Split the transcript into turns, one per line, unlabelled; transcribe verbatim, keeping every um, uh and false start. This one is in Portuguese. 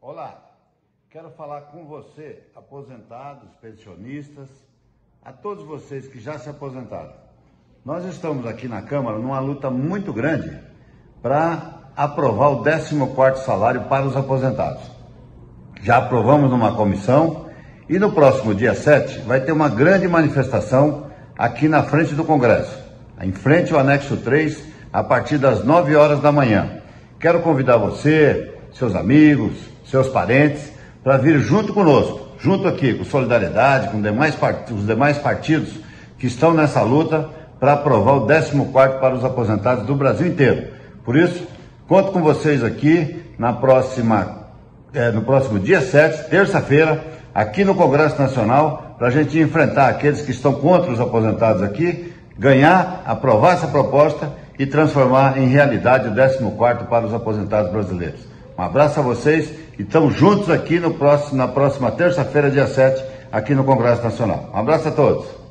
Olá, quero falar com você, aposentados, pensionistas, a todos vocês que já se aposentaram. Nós estamos aqui na Câmara numa luta muito grande para aprovar o décimo quarto salário para os aposentados. Já aprovamos numa comissão e no próximo dia sete vai ter uma grande manifestação aqui na frente do Congresso, em frente ao anexo três, a partir das nove horas da manhã. Quero convidar você, seus amigos, seus parentes, para vir junto conosco, junto aqui com Solidariedade, com demais part... os demais partidos que estão nessa luta para aprovar o décimo quarto para os aposentados do Brasil inteiro. Por isso, conto com vocês aqui na próxima, é, no próximo dia sete, terça-feira, aqui no Congresso Nacional, para a gente enfrentar aqueles que estão contra os aposentados aqui, ganhar, aprovar essa proposta e transformar em realidade o décimo quarto para os aposentados brasileiros. Um abraço a vocês e estamos juntos aqui no próximo, na próxima terça-feira, dia sete, aqui no Congresso Nacional. Um abraço a todos.